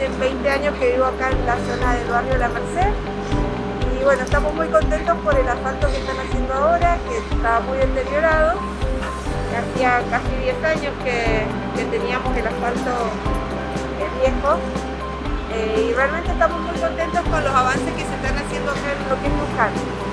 hace 20 años que vivo acá en la zona del barrio La Merced. Y bueno, estamos muy contentos por el asfalto que están haciendo ahora, que estaba muy deteriorado. Hacía casi 10 años que teníamos el asfalto viejo. Y realmente estamos muy contentos con los avances que se están haciendo acá en lo que es Luján.